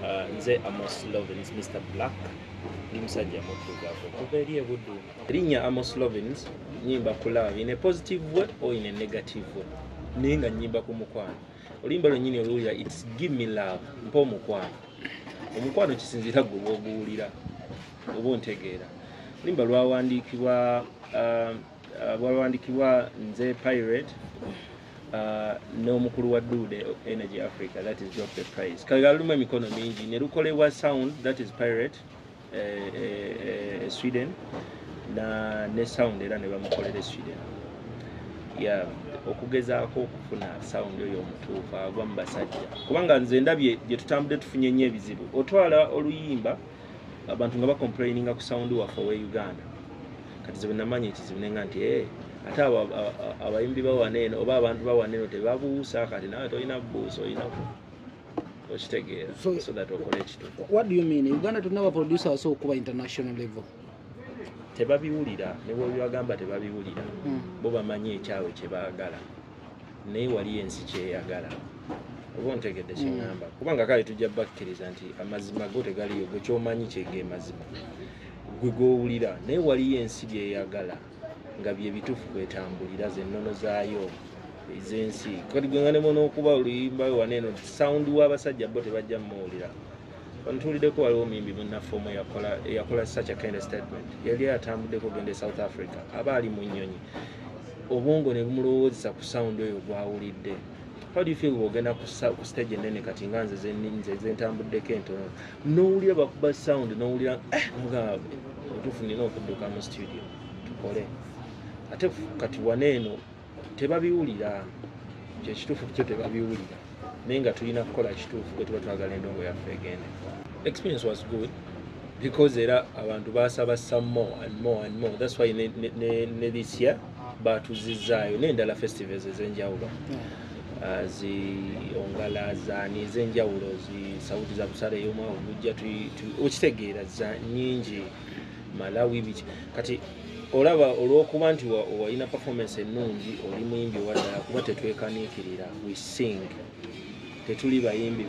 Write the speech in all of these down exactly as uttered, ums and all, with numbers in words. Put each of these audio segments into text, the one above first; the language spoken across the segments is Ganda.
uh, nze Amos Lovins Mister Black ni musajja muddugavu kuva eri ebuddu. Erinnya Amos Lovins nyimba kulaba in a positive way or in a negative way. Ninga nyimba ku mukwano. Oluyimba lwennyini oluwulira it's give me love mpa omukwano. Omukwano kisinzira gwe bw'oguwulira oba ontegeera. Oluyimba lwawandiikibwa uh, uh, lwawandiikibwa nze Pirate uh, n'omukulu wa Dude Energy Africa, that is Drop the Price. Kale lumu emikono mingi ne lukolebwa sound, that is Pirate uh, uh, uh, Sweden na ne sound era ne bamukolera Sweden. Yeah, okugezaako okufuna sound oyo omutuufu agwa mu basajja kubanga nze ndabye gye tutambudde tufunye nnyo ebizibu. Otwala oluyimba abantu nga bacomplaininga ku sound waffe owe Uganda, kati ze bwenamanya ekizibu nenga nti eh ate abayimbi bawaneeno oba abantu bawaneeno tebabuusa, kati nawe tolina buusa olina okitegeera so, so that okole ekituufu. What do you mean? Uganda tulina baproducer abasobola okuba international level? Tebabiwulira ne bwebibagamba tebabiwulira. Hmm. Bo bamanyi ekyawe kye baagala naye wali ensi kyeyagala oba ontegedde kyengamba. Hmm. Kubanga kale tujja bakkiriza nti amazima go tegaliyo, gwe kyomanyi kyege mazima gwe gowulira, naye wali ensi byeyagala nga bye bituufu kwetambulira zennono zaayo ez'ensi. Kati gwe nga ne mona okuba oluyimba waneeno sound w'abasajja bo tebajja muwulira. Bantuliddeko waliwo omuyimbi munnaffe yakola yakola such a kind of statement. Yali atambuddeko gende South Africa aba ali mu nnyonyi obwongo ne bumulowoozesa ku sound oyo gwawulidde. How do you feel wogenda ku stage ennene kati nga nze zenninze zentambuddeko entono n'owulira bakuba sound n'owulira eh nga otuufu nina okudduka mu studio tukole, ate kati waneeno tebabiwulira, kyekituufu kyo tebabiwulira naye nga tulina kukola kituufu bwe tuba twagala endongo yaffe egende. Experience was good because era abantu basaba some more and more and more. That's why ne, ne, ne, ne this year batuzizaayo n'endala festivals ez'enjawulo uh, zi ongala zaani ez'enjawulo zi sauti za busale y'omwa olujja okitegeera za nnyingi Malawi biki kati olaba olw'okuba nti walina performance ennungi oli muyimbi owaddala kuba tetwekaniikirira we sing. Tetuli bayimbi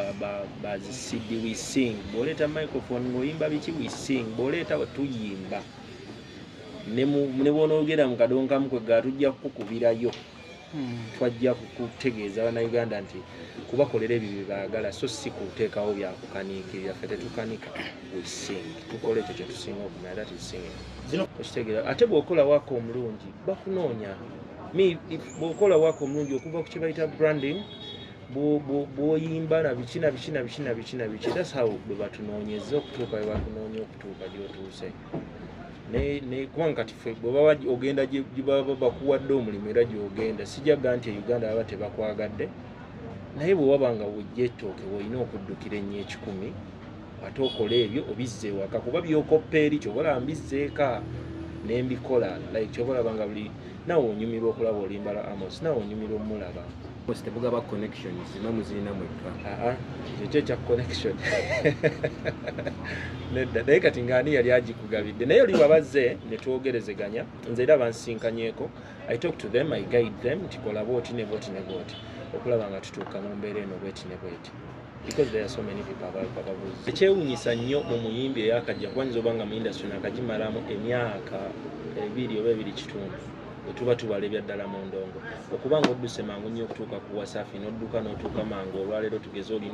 bazisidi we sing. Bw'oleeta microphone ng'oyimba biki we sing. Bw'oleeta tuyimba ne bw'onoogera mu kadonkamu kwegga tujja kukubirayo. Twajja kutegeeza Bannayuganda nti kubakolera ebyo bye baagala so si kuteekawo byakukaniikirira. Ffe tetukanika we sing. Tukola ekyo kye tusinga okumanya, that is singing. Okitegeera ate bw'okola waako omulungi bakunoonya. Bw'okola waako omulungi okuva ku kye bayita branding bw'oyimba na biki na biki na biki na biki na biki, that's how bwe batunoonyeza okutuuka we batunoonya okutuuka gy'otuuse. Ne kubanga kati ffe bw'oba ogenda gye baba bakuwadde omulimu era gy'ogenda sijaga nti e Uganda baba tebakwagadde, naye bwe waba nga wujja ettooke w'olina okuddukira ennyo ekikumi ate okola ebyo obizza ewaka kuba by'okoppa eri kyobola mbizzeeka ne mbikola like kyobola banga buli nawe onyumirwa okulaba olimbala Amos, nawe onyumirwa omulaba. Tebugaba connection zino muzirina mwekka. Ah, ekyo kya connection nedda naye kati ng'ani yali agikugabidde naye oli babazze ne twogerezeganya nze era bansinkanyeeko. I talk to them, I guide them nti kola booti ne booti ne booti okulaba nga tutuuka mu mbeera eno bweti ne bweti because there are so many people ababuuza. Ekyewuunyisa nnyo mu muyimbi eyakajja kubanyiza oba nga mu industry nakagimalamu emyaka ebiri oba ebiri kitundu tuba tubala ebyaddala mu ndongo okuba nga odduse mangu nnyo okutuuka ku Wasafi n'odduka n'otuuka mangu olwaleero tugeze oli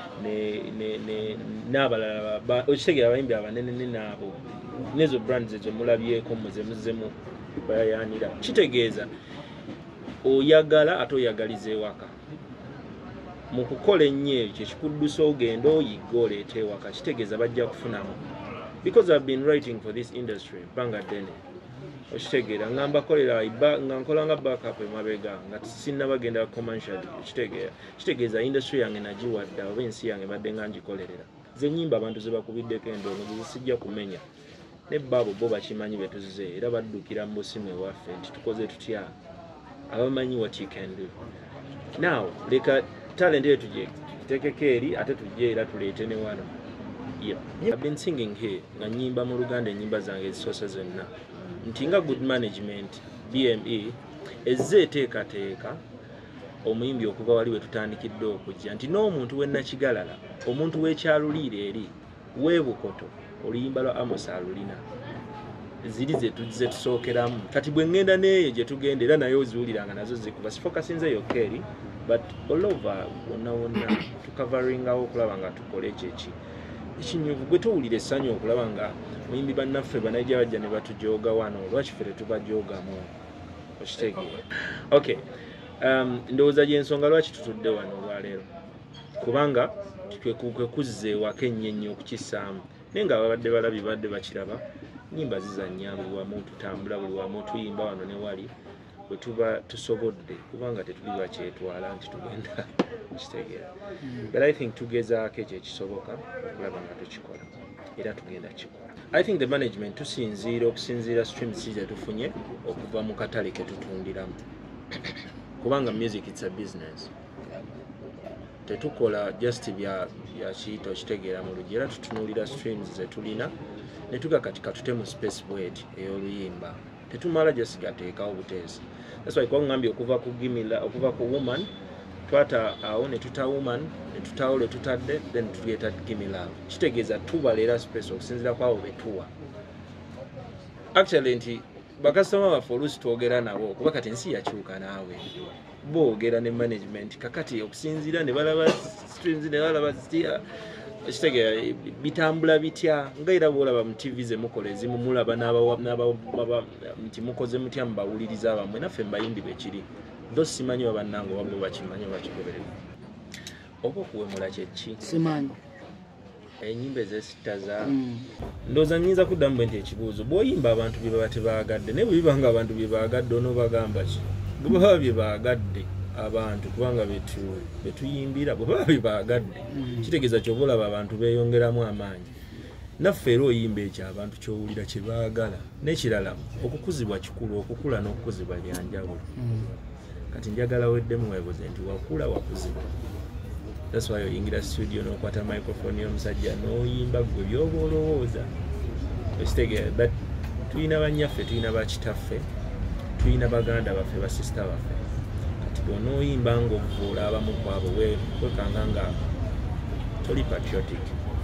n'abalala okitegeera abayimbi abanenenene abo nezo brands ezo mulabyeko muze muzzemu bayayanira kitegeeza oyagala ate oyagaliza ewaka mu kukola ennyo ekyo kyekikuddusa ogenda oyigga oleeta ewaka kitegeeza bajja kufunamu because I've been writing for this industry banga ddene okitegeera nga mbakolera nga nkola nga backup emabega nga tisinna bagenda commercial okitegeera kitegeeza industry yange nagiwadda oba ensi yange badde nga ngikolerera ze nnyimba abantu ze bakubiddeko endongo zisijja kumenya ne babo bo bakimanyi betuzize era baddukira mu busimu ewaffe nti tukoze tutya abamanyi what you can do now leka talent yetu gye tekeko eri ate tujje era tuleete ne wano. Yep. I've been singing here nga nnyimba mu Luganda ennyimba zange ezisoose zonna nti nga good management B M E ezze eteekateeka omuyimbi okuva wali we tutandikidde okujja nti n'omuntu we Nakigalala omuntu w'ekyaluliire eri w'ebukoto oluyimba lwa Amos alulina ziri ze tuze tusookeramu kati bwe ngenda neeyo gye tugenda era naye oziwuliranga nazo zikuba sifokasinze yokka eri but all over wonna wonna tukavaringawo okulaba nga tukola ekyo eki ekinyuvu gwe tuwulira essanyu okulaba nga muyimbi bannaffe banaija bajja ne batujooga wano lwaki ffe tetubajoogamu okitegeera okay um, ndowooza gy'ensonga lwaki tutudde wano olwaleero kubanga kwe kuzze ewaka ennyo okukissaamu naye nga babadde balabi badde bakiraba nyimba zizannya buli wamu tutambula buli wamu tuyimba wano ne wali bwe tuba tusobodde kubanga tetuli bakyetwala nti tugenda kitegeera but I think tugezaako ekyo ekisoboka okulaba nga tukikola era tugenda kikola I think the management tusinziira okusinziira streams ze tufunye okuva mu katale ke tutundiramu kubanga music it's a business tetukola just bya bya kiyito kitegeera mu lugero tutunuulira streams ze tulina ne tugakatika tutemu space bwet ey'oluyimba tetumala just gateekawo buteesi that's why kwa ngambye okuva ku gimila okuva ku woman twata awo ne tuta woman ne tutawo le tutadde then tulieta gimila kitegeeza tubalera space okusinzira kwawo betuwa actually nti bakasitoma baffe oluusi twogera nabo kuba kati ensi yakyuka naawe boogera ne management kakati okusinzira ne balaba streams ne balaba stia ekitegeera bitambula bitya nga era bwolaba mu T V ze mukola ezimu mulaba n'aba nti mukoze mutya mubawuliriza abamwe naffe mbayimbi bekiri tho simanyi babannange wabwe bakimanyi bakigoberera oba okuwemula kyeki simanyi enyimba ezesitaza ndowooza nnyinza kuddamu nti ekibuuzo bw'oyimba abantu bye baba tebaagadde naye bwe biba nga abantu bye baagadde onoobagamba ki bwe baba bye baagadde abantu kubanga betu betuyimbira bwe baba bye baagadde kitegeeza ky'oba olaba abantu beeyongeramu amaanyi naffe era oyimba ekyo abantu ky'owulira kye baagala n'ekirala okukuzibwa kikulu okukula n'okukuzibwa lyanjawulo kati njagala weddemu weebuze nti wakula wakuzibwa that's why oyingira studio n'okwata microphone y'omusajja n'oyimba gwe byoba olowooza ekitegeera but tulina bannyaffe tulina bakitaffe tulina baganda baffe basista baffe kati bw'onooyimba ng'ovuula abamu kwabo wekanga nga toli patriotic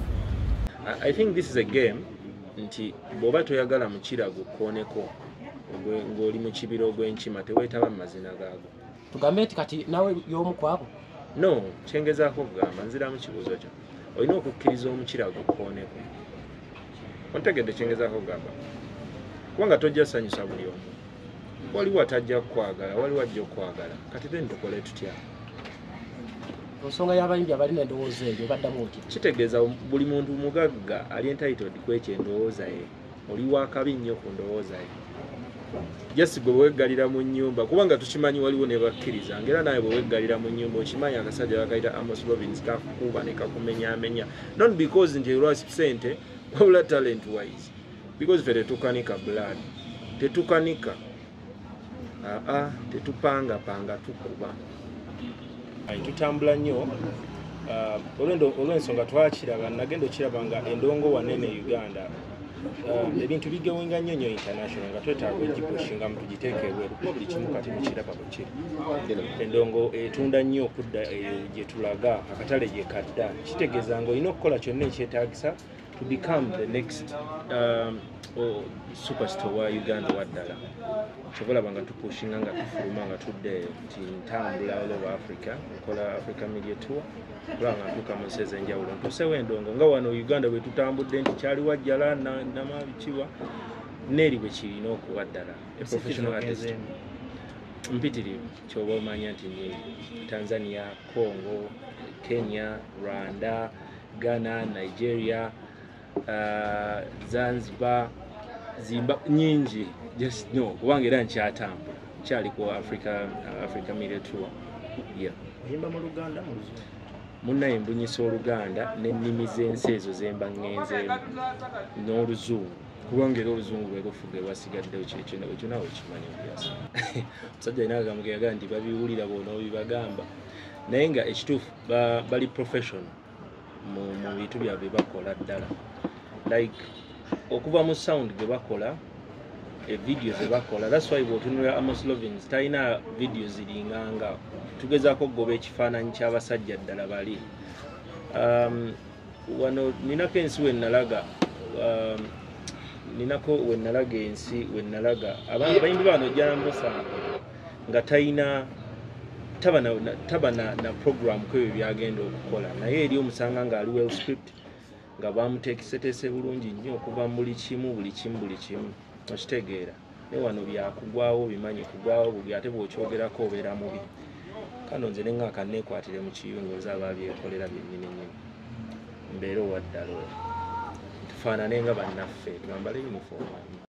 I think this is a game nti bw'oba toyagala mukira gukooneko ng'oli mu kibira ogw'enkima teweetaba mu mazina gaago tugambe nti kati nawe y'omu kwabo no kyengezaako kugamba nzira mu kibuuzo kyo olina okukkiriza omukira gukooneko ontegedde kyengezaako kugamba kubanga tojja sanyusa buli omu waliwo atajja kukwagala waliwo ajja okukwagala kati then tukole tutya ensonga y'abayimbi abalina endowooza eyo baddamu oti kitegeeza buli muntu mugagga ali entitled kwekyo endowooza ye oli wakabi nnyo ku ndowooza ye just gwe bweggalira mu nnyumba kubanga tukimanyi waliwo ne bakkiriza ngera naye bwe weggalira mu nnyumba okimanyi akasajja bakayita Amos Robbins kakukuba ne kakumenyaamenya not because nti olwa sente wabula talent wise because ffe tetukanika blood tetukanika aa tetupangapanga tukuba tutambula nnyo olw'ensonga twakiraba nagenda okiraba nga endongo wanene Uganda ebintu bigewinga nnyo nnyo international nga twetaaga egipushinga mu tugiteeke ebweru kuba buli kimu kati mukiraba bwe kiri endongo etunda nnyo okudda gye tulaga akatale gye kadda kitegeeza nga olina okukola kyonna ekyetaagisa to become the next um, oh, superstar wa Uganda waddala kyobalaba nga tupushinga nga tufuluma nga tudde nti ntambula all over Africa nkola Africa Media Tour kulaba nga ntuuka mu nsi ez'enjawulo ntuusewo endongo nga wano Uganda bwe tutambudde nti kyali wajjala namabikiwa neeri bwe kirina okuba ddala professional artist mpitirivu kyoba omanya nti ni Tanzania, Congo, Kenya, Rwanda, Ghana, Nigeria, uh, Zanzibar, Zimbabwe nyingi just no kubanga era nkyatambula kyali ku Africa uh, Africa Media Tour yeah yimba mu Luganda mu Luzungu munnaye mbunyisa Oluganda n'ennimi z'ensi ezo zemba ngenze n'Oluzungu kubanga era Oluzungu bwe lufuge lwasigaddewo kyekyo nawe ekyo nawe kimanyi byasa omusajja alina agambugera nti babiwulira bona obibagamba naye nga ekituufu bali professional mu bintu byabwe bakola ddala like okuva mu sound gwe bakola e video ze bakola. That's why bw'otunula Amos Lovins talina video ziringanga tugezaako goba ekifaananyi ky'abasajja ddala bali. Um, wano ninako ensi we nalaga um, ninako we nalaga ensi we nalaga abayimbi bano Janamusa nga talina taba na, taba na, na program kwebyo byagenda okukola naye eri omusanga nga ali well script nga bamuteekeseteese bulungi nnyo okuva mu buli kimu buli kimu buli kimu okitegeera ne wano byakugwawo bimanyi kugwawo buli ate bw'okyogerako obeera mubi kano nze nenga kanneekwatire mu kiyungu nzaaba byekolera byennyini nnyini mbeera owaddala tufaanane nga bannaffe twambale uniform